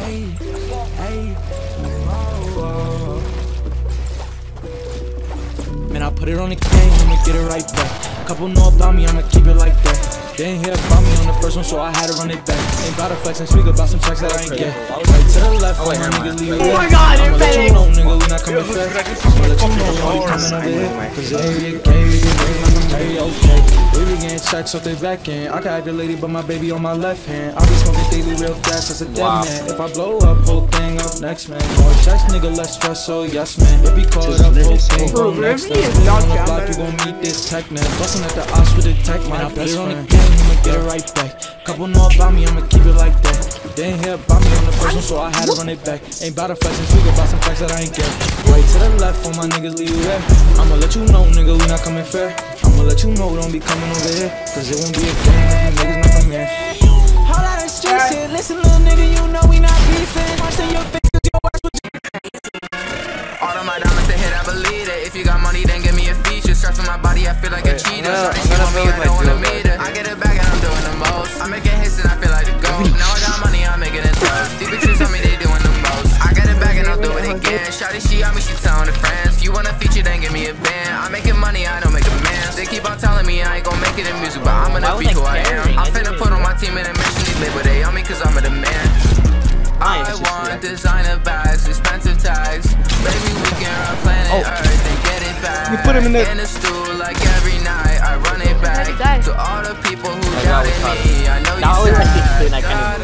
Hey, hey, oh. Man, I put it on the cane, I'ma get it right back. Couple know about me, I'ma keep it like that. They ain't hear about me on the first one, so I had to run it back. Ain't bout to flex and speak about some checks that I ain't get. Right to the left, my niggas leave it. Oh my god, I'ma let you know, nigga, we not coming fair. I'ma let you know, we only coming over here. Cause it ain't get gay, we get ready like I'm Mary, okay. We be getting checks off the back end. I can have your lady, but my baby on my left hand. I be smoking daily real fast, that's a dead man. If I blow up, whole thing up next, man. More checks, nigga, less stress, so yes, man. If he caught up, whole thing go next, man. On the block, you gon' meet this tech, man. Bustin' at the ops with the tech, man. I put it on the game, I'ma get it right back. Couple know about me, I'ma keep it like that. They ain't hear about me on the first one, so I had to run it back. Ain't bout to flex and speak about some facts that I ain't get. Right to the left, for my niggas leave you there. I'ma let you know, nigga, we not coming fair. I'ma let you know, don't be coming over here. Cause it won't be a game if you niggas not from here. Whole lot of street shit, listen little nigga, you know we not beefing. Watch in your face, cause your watch what you. All of my diamonds to hit, I believe it. If you got money, then give me a feature. Stress on my body, I feel like a cheater. Shorty, she want me, I don't wanna meet her. I get it back and I'm doing the most. I'm making hits and I feel like the GOAT. Now I got money, I'm making it toast. These bitches on me, they doing the most. I get it back and I'll do it again. Shorty, she on me, she telling her friends. You want a feature, then give me a band. I'm making money, I don't make a man. They keep on telling me I ain't gon' make it in music, but I'm gonna be who I am. I'm finna put on my team and mention these label, they on me cause I'm a demand. I want designer bags, expensive tags. Baby, we can run planet Earth and get it back. You put him in the stool like every night. I run it back to all the people who doubted me. I know you sad.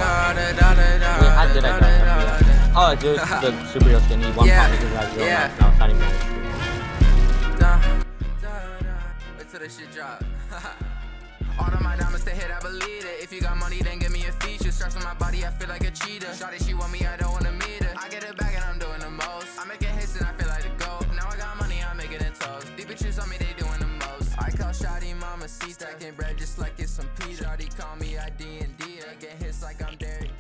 Oh, dude, the superhero skin. He one pop because that's real nice. Now it's not even. Wait till the shit drop. All of my diamonds to hit, I believe it. If you got money, then give me a feature. Stress on my body, I feel like a cheater. Shorty, she want me, I don't wanna meet her. I get it back and I'm doing the most. I'm making hits and I feel like the GOAT. Now I got money, I'm making it toast. These bitches on me, they doing the most. I call Shotty Mama C, stacking bread just like it's some Peter. Shorty call me ID and D. Get hits like I'm Derek.